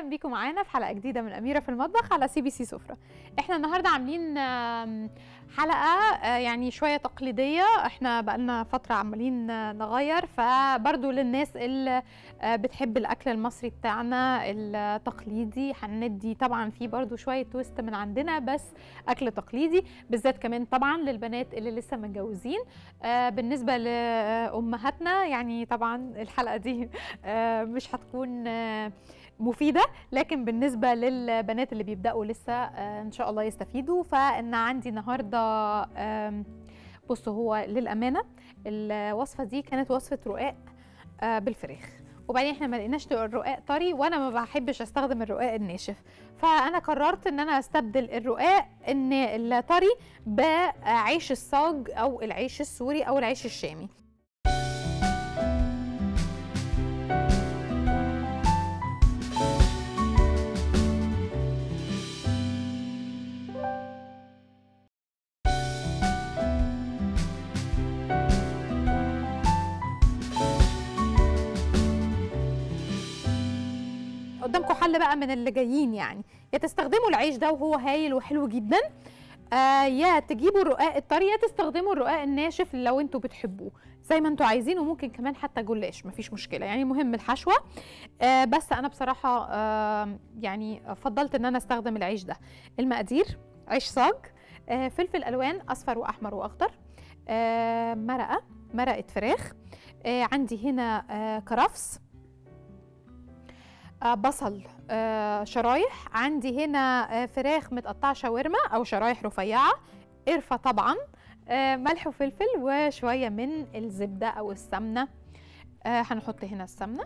بيكم معانا في حلقه جديده من اميره في المطبخ على CBC سفره. احنا النهارده عاملين حلقه يعني شويه تقليديه، احنا بقالنا فتره عمالين نغير، فبرضو للناس اللي بتحب الاكل المصري بتاعنا التقليدي هندي طبعا فيه برضو شويه تويست من عندنا، بس اكل تقليدي بالذات كمان طبعا للبنات اللي لسه متجوزين. بالنسبه لامهاتنا يعني طبعا الحلقه دي مش هتكون مفيدة، لكن بالنسبة للبنات اللي بيبدأوا لسه إن شاء الله يستفيدوا. فإن عندي النهاردة بصوا، هو للأمانة الوصفة دي كانت وصفة رقاق بالفراخ، وبعدين احنا ما لقيناش الرقاق طري، وانا ما بحبش استخدم الرقاق الناشف، فانا قررت ان انا استبدل الرقاق ان الطري بعيش الصاج او العيش السوري او العيش الشامي. قدامكم حل بقى من اللي جايين، يعني يا تستخدموا العيش ده وهو هايل وحلو جدا، يا تجيبوا الرقاق الطري، يا تستخدموا الرقاق الناشف لو انتوا بتحبوه زي ما انتوا عايزين، وممكن كمان حتى جلاش مفيش مشكله، يعني مهم الحشوه. بس انا بصراحه يعني فضلت ان انا استخدم العيش ده. المقادير: عيش صاج، فلفل الوان اصفر واحمر واخضر، مرقه فراخ، عندي هنا كرفس، بصل شرايح، عندي هنا فراخ متقطعه شاورما او شرايح رفيعه، قرفه طبعا، ملح وفلفل، وشويه من الزبده او السمنه. هنحط هنا السمنه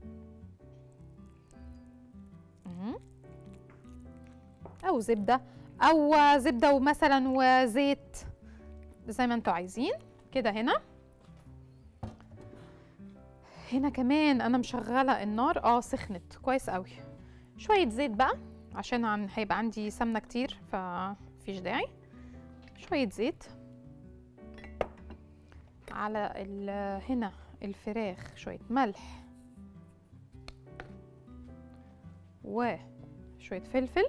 او زبده، او زبده ومثلا وزيت زي ما انتوا عايزين كده. هنا كمان انا مشغله النار، سخنت كويس قوي. شويه زيت بقى عشان هيبقى عندي سمنه كتير فمفيش داعي. شويه زيت على هنا الفراخ، شويه ملح وشويه فلفل،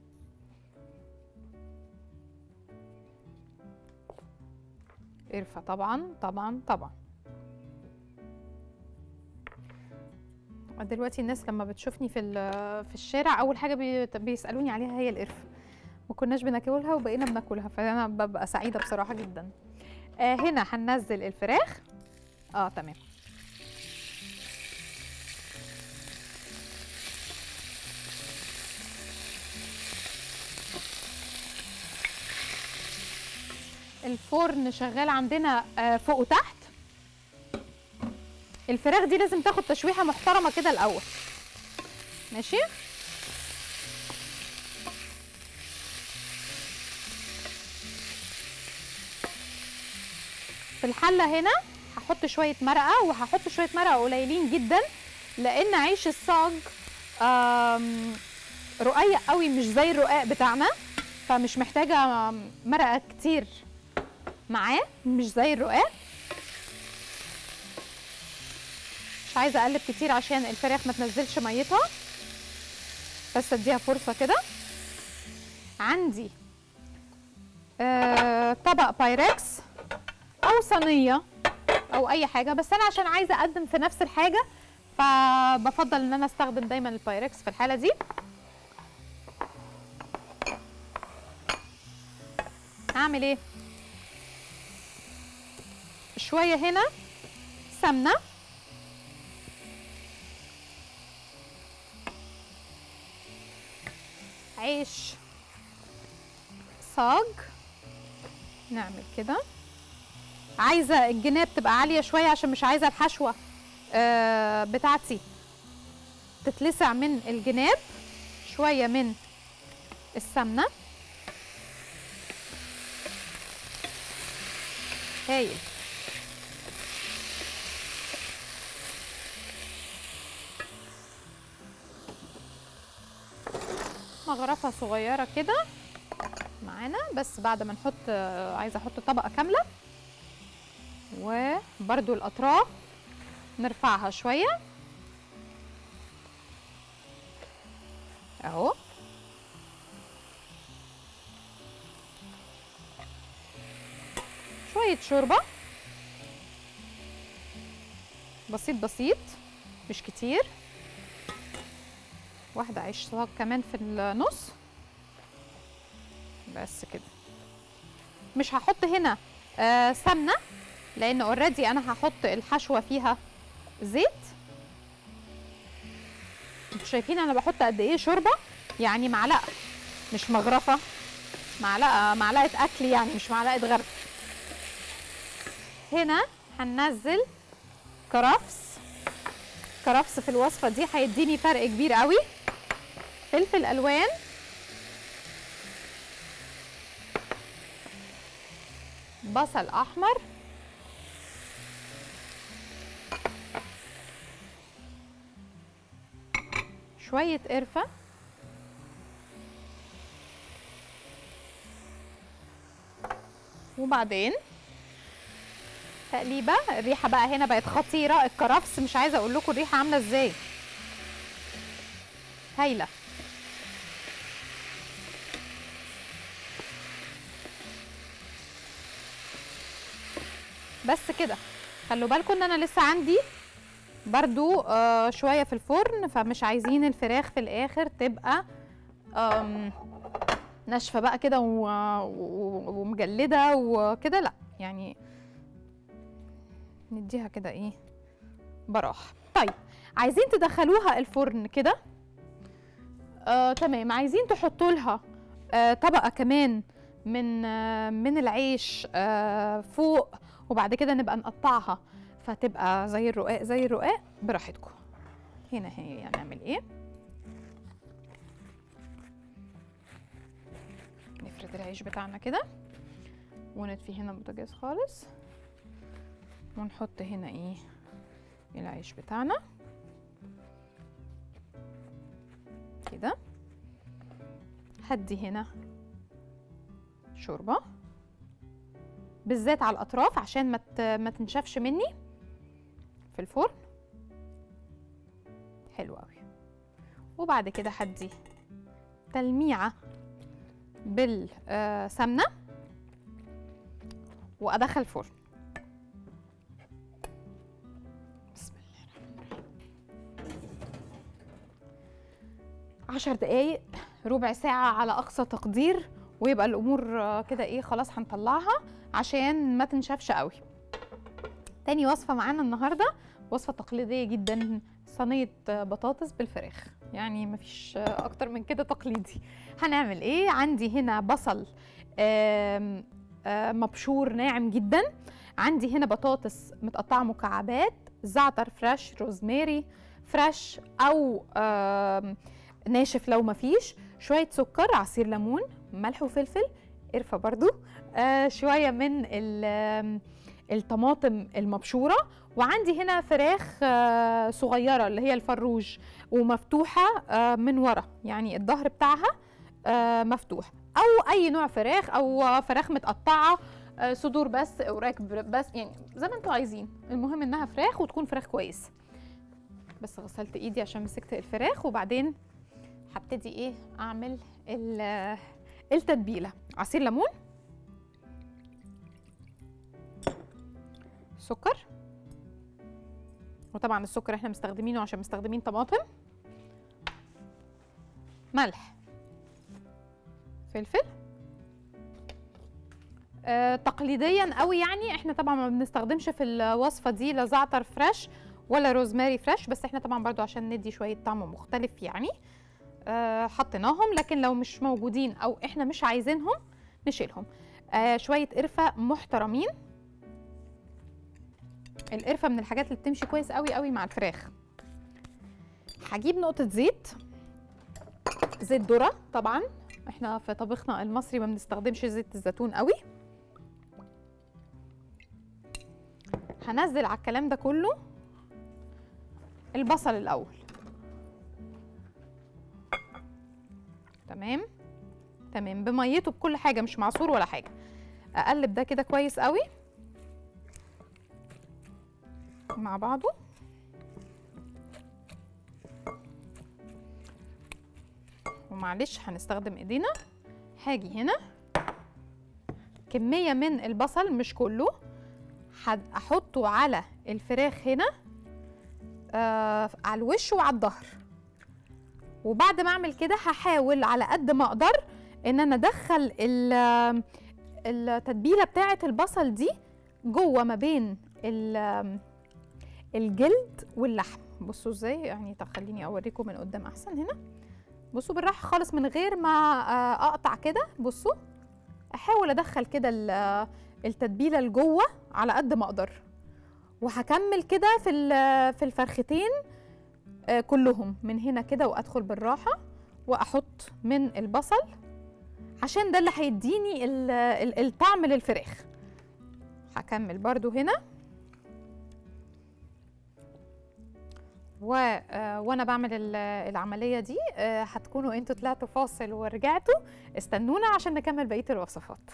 قرفه طبعا طبعا طبعا. دلوقتي الناس لما بتشوفني في الشارع اول حاجه بيسالوني عليها هي القرفه، ما كناش بناكلها وبقينا بناكلها، فانا ببقى سعيده بصراحه جدا. هنا هننزل الفراخ. تمام. الفرن شغال عندنا فوق وتحت. الفراخ دي لازم تاخد تشويحه محترمه كده الاول، ماشي. في الحله هنا هحط شويه مرقه، وهحط شويه مرقه قليلين جدا لان عيش الصاج رقيق قوي مش زي الرقاق بتاعنا، فمش محتاجه مرقه كتير معاه، مش زي الرقاق. مش عايزه اقلب كتير عشان الفراخ ما تنزلش ميتها، بس اديها فرصه كده. عندي طبق بايركس او صينيه او اي حاجه، بس انا عشان عايزه اقدم في نفس الحاجه فبفضل ان انا استخدم دايما البايركس في الحاله دي. هعمل ايه؟ شويه هنا سمنه، عيش صاج، نعمل كده. عايزه الجناب تبقى عاليه شويه عشان مش عايزه الحشوه بتاعتي تتلسع من الجناب. شويه من السمنه، هايل. مغرفه صغيره كده معانا، بس بعد ما نحط عايزه احط طبقه كامله، وبرده الاطراف نرفعها شويه اهو. شويه شوربه بسيط بسيط مش كتير. واحده عيش صاج كمان في النص بس كده. مش هحط هنا سمنه لان اوريدي انا هحط الحشوه فيها زيت. انتوا شايفين انا بحط قد ايه شوربه؟ يعني معلقه مش مغرفه، معلقه اكل يعني، مش معلقه غرف. هنا هننزل كرفس في الوصفه دي هيديني فرق كبير قوي. فلفل الوان، بصل احمر، شويه قرفه، وبعدين تقليبه. الريحه بقى هنا بقت خطيره، الكرفس مش عايزه اقول لكم الريحه عامله ازاي، هايله. بس كده. خلوا بالكم ان انا لسه عندي برضو شويه في الفرن، فمش عايزين الفراخ في الاخر تبقى ناشفه بقى كده ومجلده وكده، لا يعني نديها كده ايه براحه. طيب عايزين تدخلوها الفرن كده تمام. عايزين تحطوا لها طبقه كمان من العيش فوق، وبعد كده نبقى نقطعها فتبقى زي الرقاق براحتكم. هنا هي هنعمل ايه؟ نفرد العيش بتاعنا كده ونطفي هنا البوتاجاز خالص، ونحط هنا ايه العيش بتاعنا كده. هدي هنا شوربه بالذات على الاطراف عشان ما تنشفش مني في الفرن. حلو قوي. وبعد كده هدي تلميعه بالسمنه وادخل الفرن. بسم الله الرحمن الرحيم. 10 دقايق، ربع ساعه على اقصى تقدير، ويبقى الامور كده ايه خلاص هنطلعها عشان ما تنشفش قوي. تاني وصفه معانا النهارده وصفه تقليديه جدا، صينيه بطاطس بالفراخ، يعني مفيش اكتر من كده تقليدي. هنعمل ايه؟ عندي هنا بصل مبشور ناعم جدا، عندي هنا بطاطس متقطعه مكعبات، زعتر فريش، روزماري فريش او ناشف لو مفيش، شويه سكر، عصير ليمون، ملح وفلفل، قرفه برضو، شويه من الطماطم المبشوره، وعندي هنا فراخ صغيره اللي هي الفروج ومفتوحه من ورا، يعني الظهر بتاعها مفتوح، او اي نوع فراخ، او فراخ متقطعه صدور بس، اوراق بس، يعني زي ما انتوا عايزين، المهم انها فراخ وتكون فراخ كويس. بس غسلت ايدي عشان مسكت الفراخ، وبعدين هبتدي ايه اعمل التتبيله. عصير ليمون، سكر، وطبعا السكر احنا مستخدمينه عشان مستخدمين طماطم، ملح، فلفل. تقليديا قوي يعني، احنا طبعا ما بنستخدمش في الوصفه دي لا زعتر فريش ولا روزماري فريش، بس احنا طبعا برضو عشان ندي شويه طعم مختلف يعني حطيناهم، لكن لو مش موجودين او احنا مش عايزينهم نشيلهم. شويه قرفه محترمين، القرفه من الحاجات اللي بتمشي كويس قوي قوي مع الفراخ. هجيب نقطه زيت ذره، طبعا احنا في طبخنا المصري ما بنستخدمش زيت الزيتون قوي. هنزل على الكلام ده كله البصل الاول، تمام تمام، بميته بكل حاجه، مش معصور ولا حاجه. اقلب ده كده كويس قوي مع بعضه. معلش هنستخدم ايدينا. هاجي هنا كميه من البصل مش كله، احطه على الفراخ هنا على الوش وعلى الظهر. وبعد ما اعمل كده هحاول على قد ما اقدر ان انا ادخل التتبيله بتاعه البصل دي جوه ما بين الجلد واللحم. بصوا ازاي، يعني خليني اوريكم من قدام احسن. هنا بصوا بالراحه خالص من غير ما اقطع كده. بصوا احاول ادخل كده التتبيله لجوه على قد ما اقدر، وهكمل كده في الفرختين كلهم من هنا كده، وادخل بالراحه واحط من البصل عشان ده اللي هيديني الطعم للفراخ. هكمل برضو هنا وانا بعمل العمليه دي. هتكونوا انتوا طلعتوا فاصل ورجعتوا، استنونا عشان نكمل بقيه الوصفات.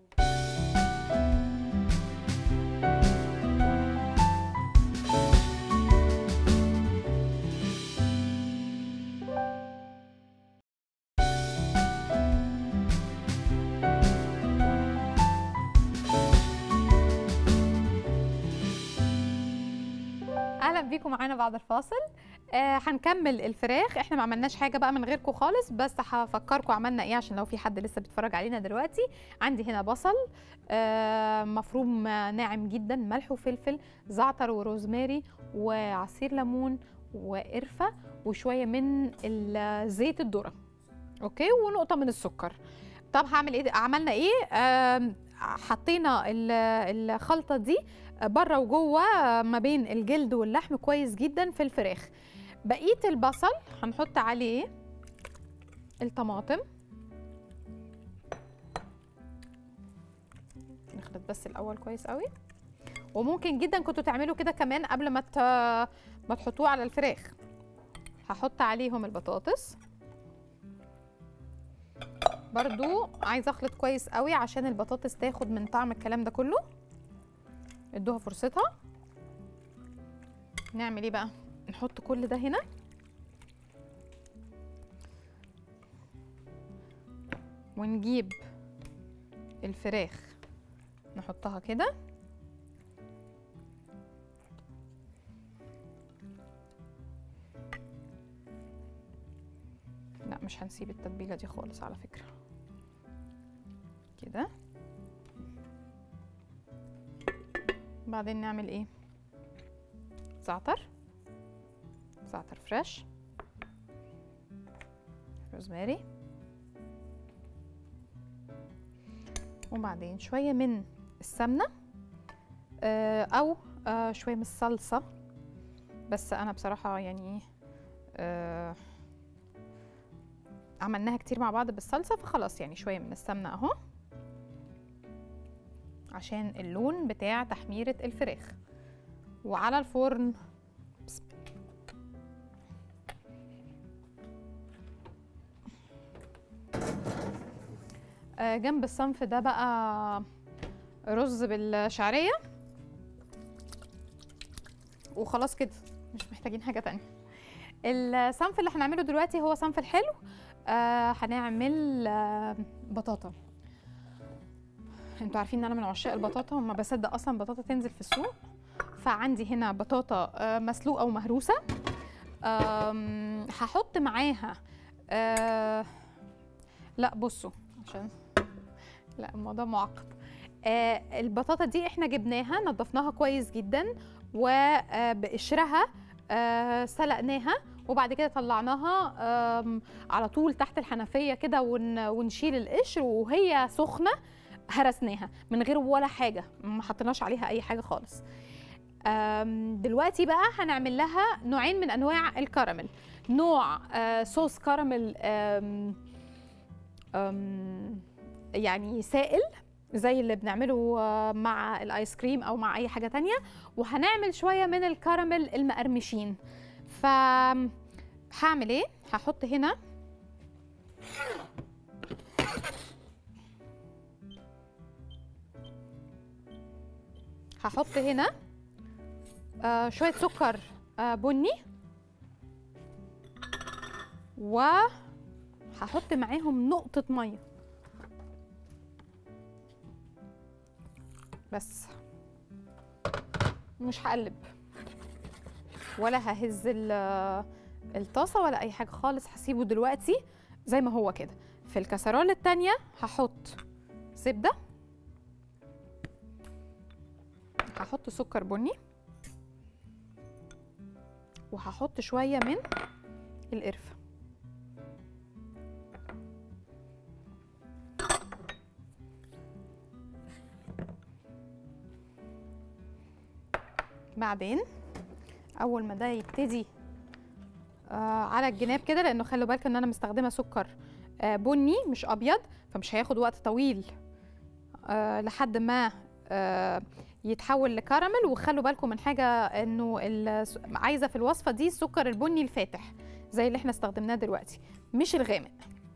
اهلا بيكم معانا بعد الفاصل. هنكمل الفراخ. احنا ما عملناش حاجه بقى من غيركم خالص، بس هفكركم عملنا ايه عشان لو في حد لسه بيتفرج علينا دلوقتي. عندي هنا بصل مفروم ناعم جدا، ملح وفلفل، زعتر وروزماري وعصير ليمون وقرفه وشويه من زيت الذره، اوكي، ونقطه من السكر. طب هعمل ايه؟ عملنا ايه؟ حطينا الخلطه دي بره وجوه ما بين الجلد واللحم كويس جدا في الفراخ. بقيه البصل هنحط عليه الطماطم، نخلط بس الاول كويس قوي. وممكن جدا كنتوا تعملوا كده كمان قبل ما تحطوه على الفراخ. هحط عليهم البطاطس برضو، عايزه اخلط كويس قوي عشان البطاطس تاخد من طعم الكلام ده كله. ادوها فرصتها. نعمل ايه بقى؟ نحط كل ده هنا ونجيب الفراخ نحطها كده، لا مش هنسيب التتبيله دي خالص على فكره كده. بعدين نعمل ايه؟ زعتر فريش، روزماري، وبعدين شويه من السمنه او شويه من الصلصه، بس انا بصراحه يعني عملناها كتير مع بعض بالصلصه، فخلاص يعني شويه من السمنه اهو عشان اللون بتاع تحميرة الفراخ. وعلى الفرن جنب الصنف ده بقى رز بالشعرية وخلاص كده، مش محتاجين حاجة تانية. الصنف اللي هنعمله دلوقتي هو صنف الحلو. هنعمل بطاطا. انتوا عارفين ان انا من عشاق البطاطا وما بصدق اصلا بطاطا تنزل في السوق. فعندي هنا بطاطا مسلوقه ومهروسه. هحط معاها لا بصوا عشان لا الموضوع معقد. البطاطا دي احنا جبناها نضفناها كويس جدا وبقشرها سلقناها، وبعد كده طلعناها على طول تحت الحنفيه كده ونشيل القشر وهي سخنه هرسناها من غير ولا حاجه، ما حطيناش عليها اي حاجه خالص. دلوقتي بقى هنعمل لها نوعين من انواع الكراميل. نوع صوص كراميل يعني سائل زي اللي بنعمله مع الايس كريم او مع اي حاجه تانية، وهنعمل شويه من الكراميل المقرمشين. هعمل ايه؟ هحط هنا شويه سكر بني، هحط معاهم نقطة مية بس، مش هقلب ولا ههز الطاسة ولا أي حاجة خالص. هسيبه دلوقتي زي ما هو كده. في الكسرولة التانية هحط زبدة، هحط سكر بني، وهحط شوية من القرفة. بعدين اول ما ده يبتدي على الجناب كده، لانه خلوا بالك ان انا مستخدمه سكر بني مش ابيض، فمش هياخد وقت طويل لحد ما يتحول لكراميل. وخلوا بالكم من حاجه، انه عايزه في الوصفه دي السكر البني الفاتح زي اللي احنا استخدمناه دلوقتي، مش الغامق.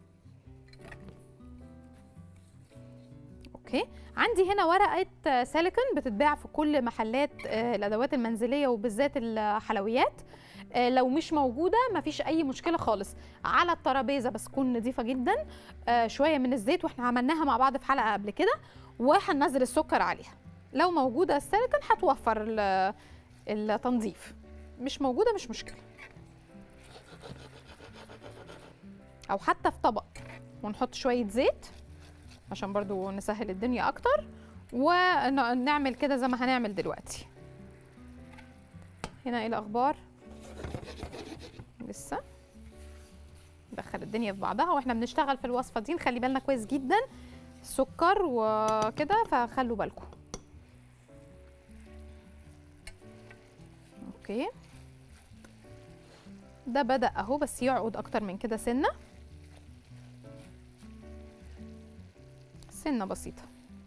اوكي، عندي هنا ورقه سيليكون بتتباع في كل محلات الادوات المنزليه وبالذات الحلويات. لو مش موجوده مفيش اي مشكله خالص، على الترابيزه بس تكون نظيفه جدا. شويه من الزيت، واحنا عملناها مع بعض في حلقه قبل كده، وهننزل السكر عليها. لو موجوده السيليكون هتوفر التنظيف، مش موجوده مش مشكله. او حتى في طبق ونحط شويه زيت عشان برضو نسهل الدنيا اكتر، ونعمل كده زي ما هنعمل دلوقتي. هنا ايه الاخبار؟ لسه ندخل الدنيا في بعضها واحنا بنشتغل في الوصفه دي. نخلي بالنا كويس جدا السكر وكده، فخلوا بالكم. اوكي، ده بدأ اهو، بس يعقد اكتر من كده سنه بسيطه.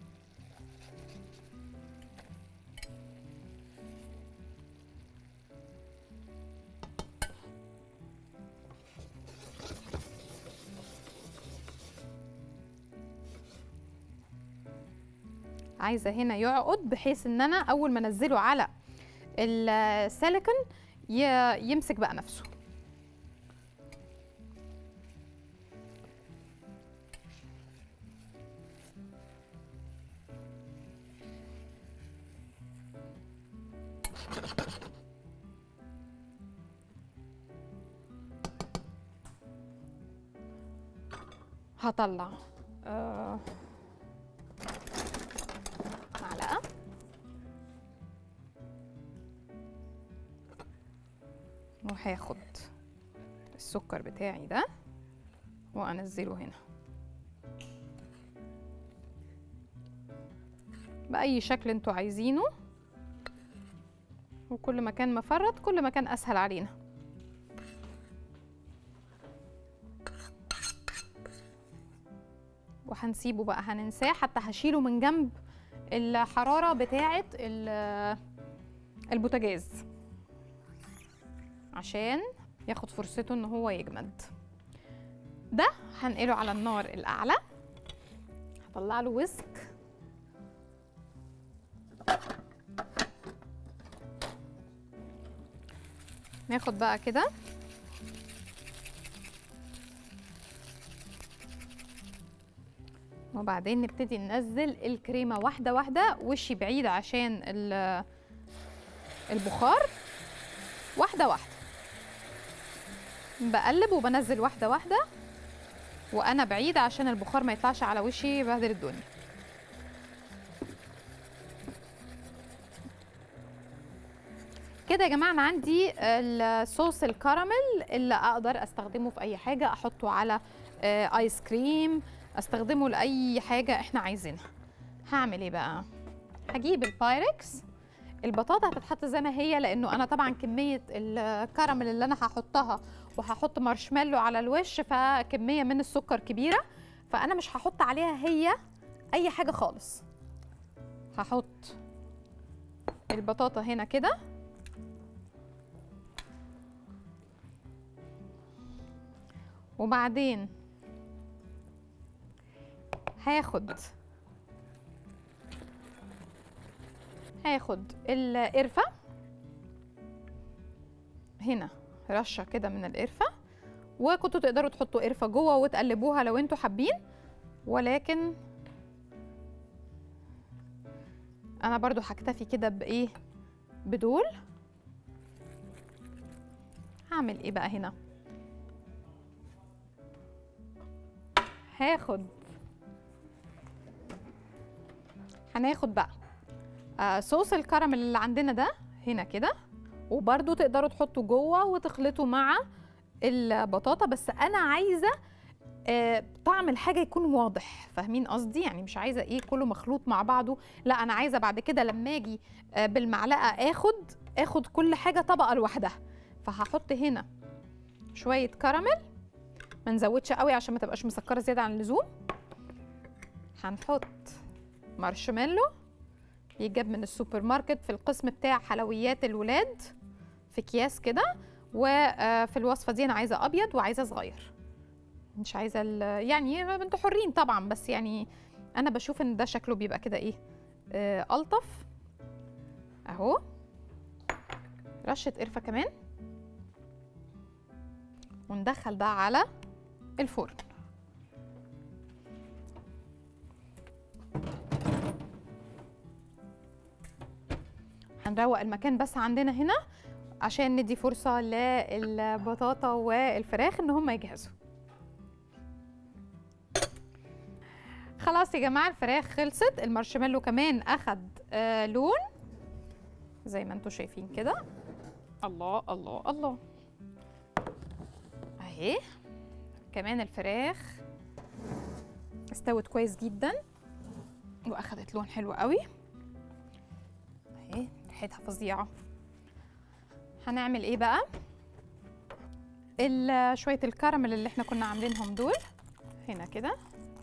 عايزه هنا يعقد بحيث ان انا اول ما انزله على السيليكون يمسك بقى نفسه. هطلع معلقة وهاخد السكر بتاعي ده وانزله هنا بأي شكل انتوا عايزينه، وكل ما كان مفرط كل ما كان اسهل علينا. وهنسيبه بقى، هننساه، حتى هشيله من جنب الحرارة بتاعة البوتاجاز عشان ياخد فرصته ان هو يجمد. ده هنقله على النار الاعلى، هطلع له ويسك ناخد بقى كده وبعدين نبتدي ننزل الكريمة واحدة واحدة، وشي بعيد عشان البخار، واحدة واحدة بقلب وبنزل واحدة واحدة وانا بعيدة عشان البخار ما يطلعش على وشي يبهدل الدنيا. كده يا جماعة انا عندي الصوص الكراميل اللي اقدر استخدمه في اي حاجة، احطه على ايس كريم، استخدمه لاي حاجة احنا عايزينها. هعمل ايه بقى؟ هجيب البايركس، البطاطا هتتحط زي ما هي لانه انا طبعا كمية الكراميل اللي انا هحطها وهحط مارشميلو على الوش فكمية من السكر كبيرة، فانا مش هحط عليها هي اي حاجة خالص. هحط البطاطا هنا كده وبعدين هاخد القرفة هنا، رشة كده من القرفة، وكنتوا تقدروا تحطوا قرفه جوه وتقلبوها لو انتوا حابين، ولكن انا برضو هكتفي كده بايه، بدول. هعمل ايه بقى هنا؟ هناخد بقى صوص الكراميل اللي عندنا ده هنا كده، وبرضو تقدروا تحطوا جوه وتخلطوا مع البطاطا، بس انا عايزه طعم الحاجه يكون واضح، فاهمين قصدي؟ يعني مش عايزه ايه كله مخلوط مع بعضه، لا انا عايزه بعد كده لما اجي بالمعلقه اخد كل حاجه طبقه لوحدها. فهحط هنا شويه كراميل، ما نزودش قوي عشان ما تبقاش مسكره زياده عن اللزوم. هنحط مارشميلو بيجاب من السوبر ماركت في القسم بتاع حلويات الولاد في اكياس كده، وفي الوصفه دي انا عايزه ابيض وعايزه صغير، مش عايزه يعني انتوا حرين طبعا، بس يعني انا بشوف ان ده شكله بيبقى كده ايه الطف اهو. رشه قرفه كمان، وندخل ده على الفرن. هنروق المكان بس عندنا هنا عشان ندي فرصه للبطاطا والفراخ ان هم يجهزوا. خلاص يا جماعه الفراخ خلصت، المارشميلو كمان اخد لون زي ما انتم شايفين كده. الله الله الله اهي. كمان الفراخ استوت كويس جدا واخدت لون حلو قوي اهي، ريحتها فظيعه. هنعمل ايه بقى؟ شويه الكراميل اللي احنا كنا عاملينهم دول هنا كده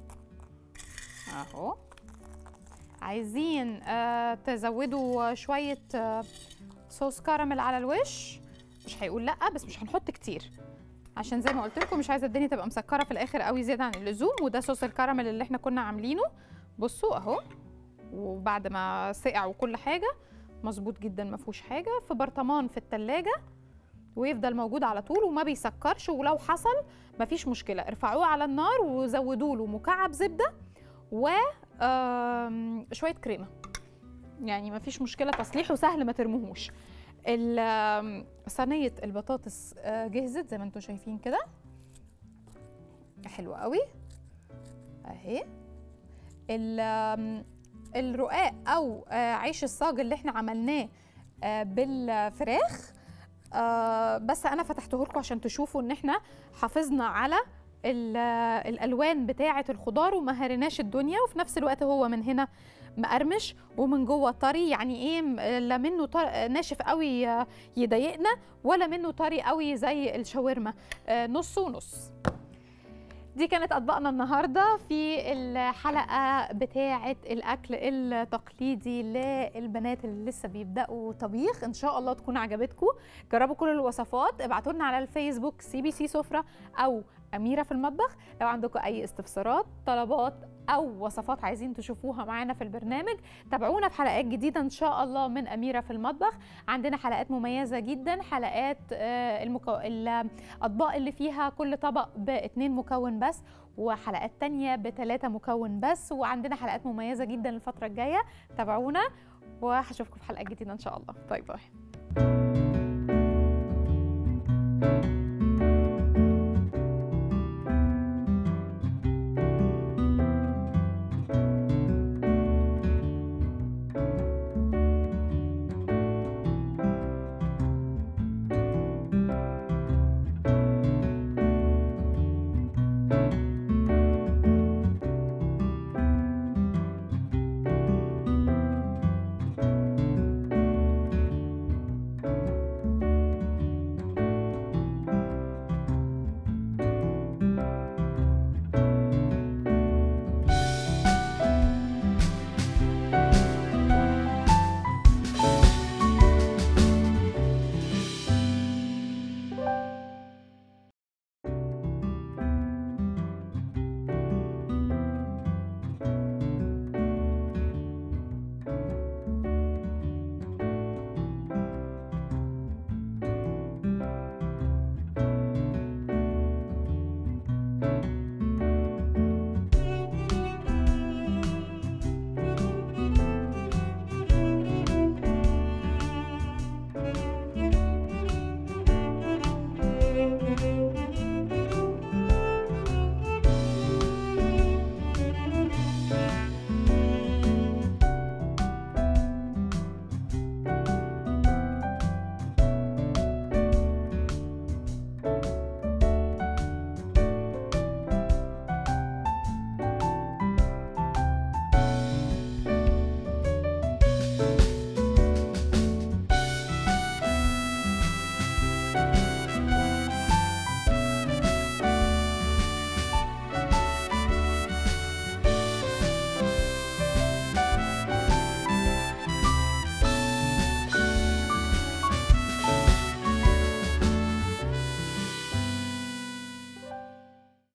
اهو. عايزين تزودوا شويه صوص كراميل على الوش، مش هيقول لا، بس مش هنحط كتير عشان زي ما قلت لكم مش عايزه الدنيا تبقى مسكره في الاخر قوي زياده عن اللزوم. وده صوص الكراميل اللي احنا كنا عاملينه، بصوا اهو، وبعد ما سقع وكل حاجه مظبوط جدا، ما فيهوش حاجه، في برطمان في التلاجة ويفضل موجود على طول وما بيسكرش. ولو حصل مفيش مشكله، ارفعوه على النار وزودوا له مكعب زبده و شويه كريمه، يعني مفيش مشكله، تصليحه سهل ما ترموهوش. صينيه البطاطس جهزت زي ما انتم شايفين كده، حلوه قوي اهي. الرقاق او عيش الصاج اللي احنا عملناه بالفراخ، بس انا فتحته لكم عشان تشوفوا ان احنا حافظنا على الالوان بتاعه الخضار وما هرناش الدنيا، وفي نفس الوقت هو من هنا مقرمش ومن جوه طري، يعني ايه، لا منه ناشف قوي يضايقنا ولا منه طري قوي زي الشاورما، نص ونص. دي كانت اطباقنا النهارده في الحلقه بتاعه الاكل التقليدي للبنات اللي لسه بيبداوا طبيخ. ان شاء الله تكون عجبتكم، جربوا كل الوصفات، ابعتوا لنا على الفيسبوك CBC سفرة او أميرة في المطبخ لو عندكم اي استفسارات، طلبات او وصفات عايزين تشوفوها معانا في البرنامج. تابعونا في حلقات جديده ان شاء الله من أميرة في المطبخ. عندنا حلقات مميزه جدا، حلقات الاطباق اللي فيها كل طبق ب2 مكون بس، وحلقات تانية ب3 مكون بس، وعندنا حلقات مميزه جدا الفتره الجايه. تابعونا وهشوفكم في حلقات جديده ان شاء الله. باي باي.